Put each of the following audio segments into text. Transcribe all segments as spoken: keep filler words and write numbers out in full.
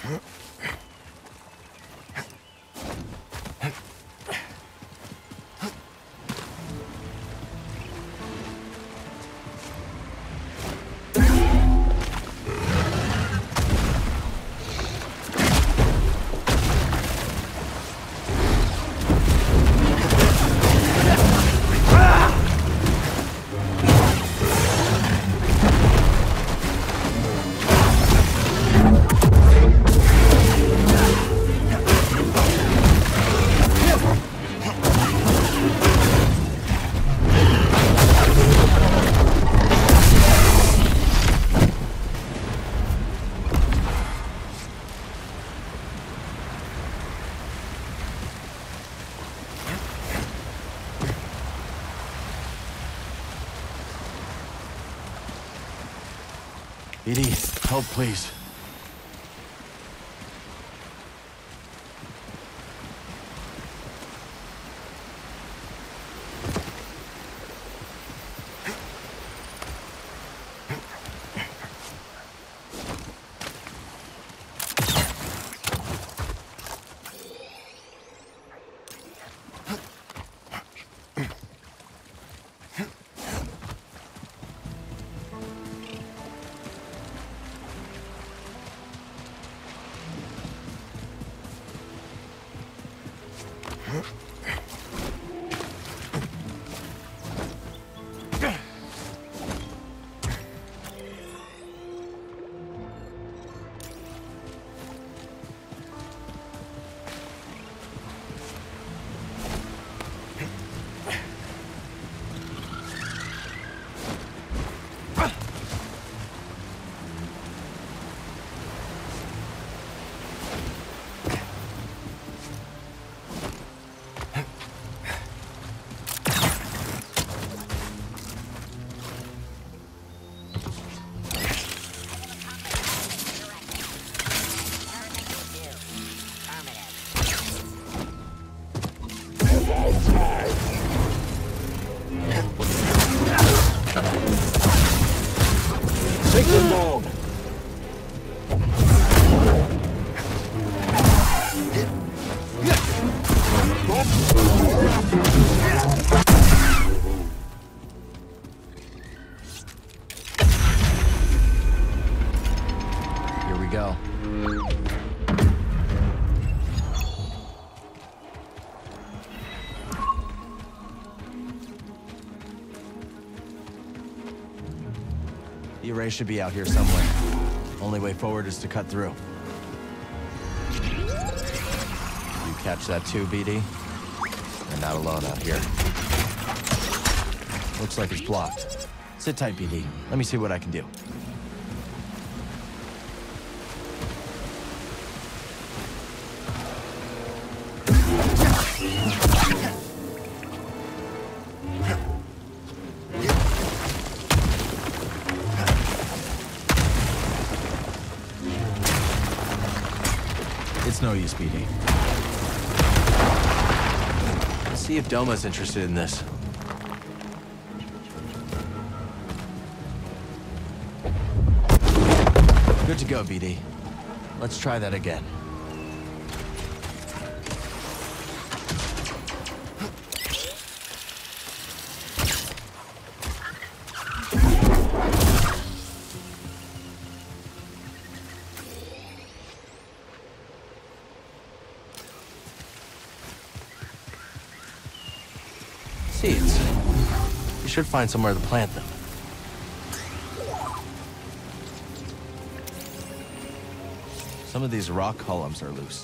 B D, help, please. Take them down. Here we go. The array should be out here somewhere. Only way forward is to cut through. You catch that too, B D? You're not alone out here. Looks like it's blocked. Sit tight, B D. Let me see what I can do. It's no use, B D. Let's see if Doma's interested in this. Good to go, B D. Let's try that again. Seeds. You should find somewhere to plant them. Some of these rock columns are loose.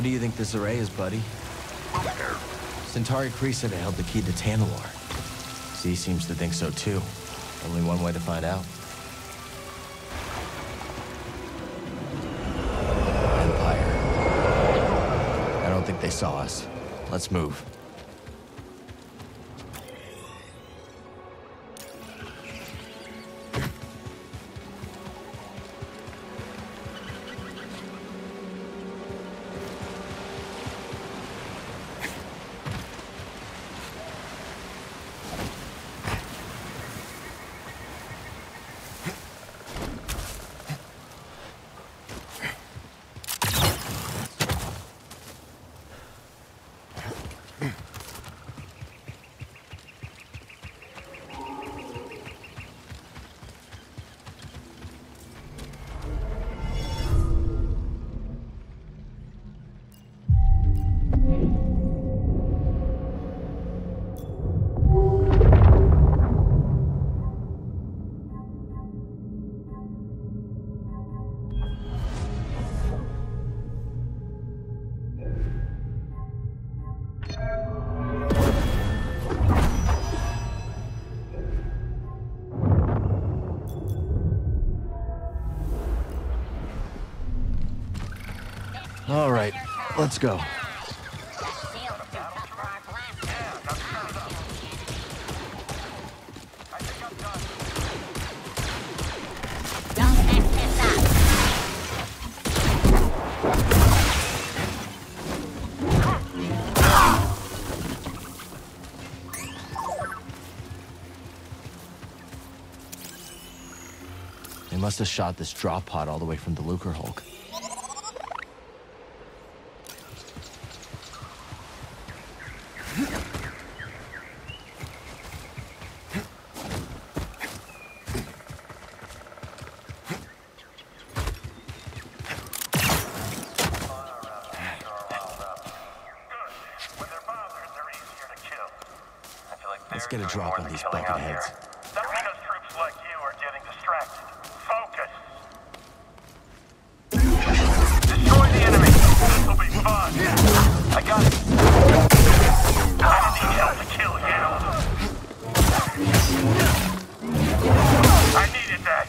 What do you think this array is, buddy? Centauri Khri said it held the key to Tanalorr. Z seems to think so too. Only one way to find out. Empire. I don't think they saw us. Let's move. All right, let's go. They must have shot this drop pod all the way from the Lucrehulk. Let's get a drop on these bucketheads. Darina's troops like you are getting distracted. Focus! Destroy the enemy! This'll be fun! I got it! I don't need help to kill you! I needed that!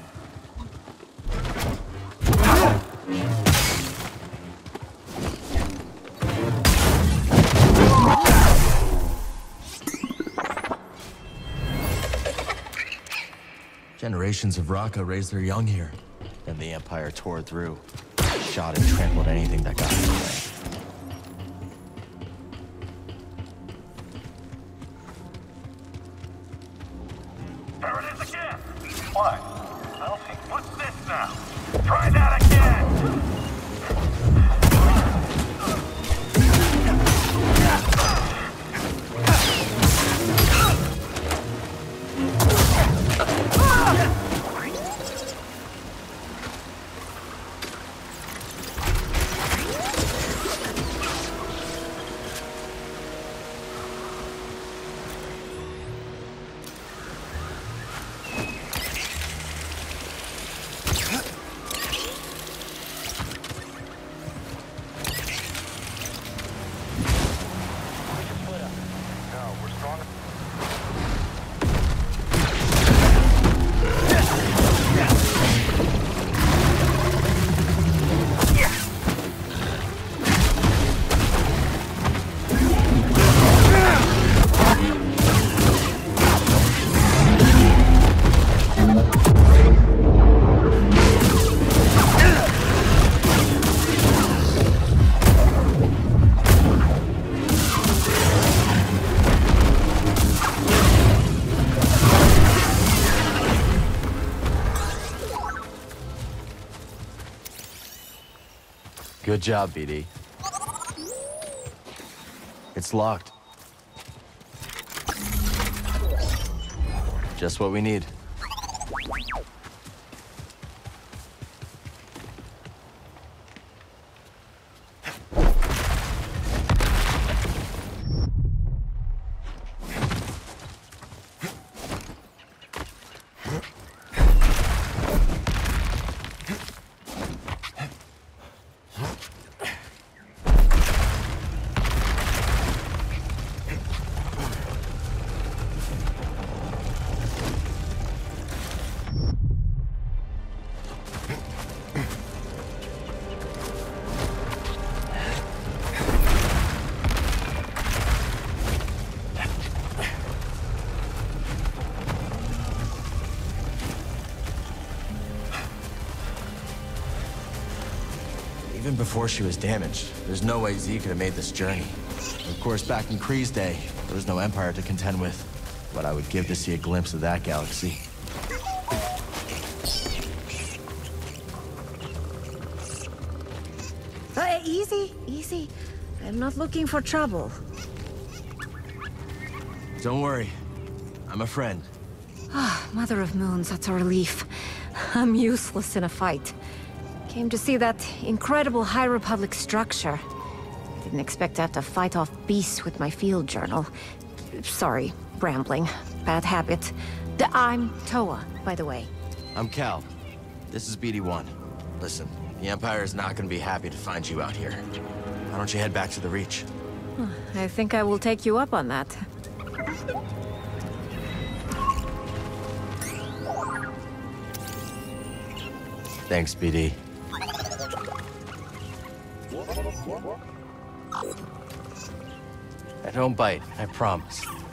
Generations of Raka raised their young here. Then the Empire tore through, shot and trampled anything that got in the way. There it is again! What? I don't think. What's this now? Try that again! Good job, B D. It's locked. Just what we need. Even before she was damaged, there's no way Z could have made this journey. Of course, back in Kree's day, there was no Empire to contend with. But I would give to see a glimpse of that galaxy. Uh, easy, easy. I'm not looking for trouble. Don't worry. I'm a friend. Ah, Mother of Moons, that's a relief. I'm useless in a fight. Came to see that incredible High Republic structure. I didn't expect to have to fight off beasts with my field journal. Sorry, rambling. Bad habit. D I'm Toa, by the way. I'm Cal. This is B D one. Listen, the Empire is not going to be happy to find you out here. Why don't you head back to the Reach? I think I will take you up on that. Thanks, B D. I don't bite, I promise.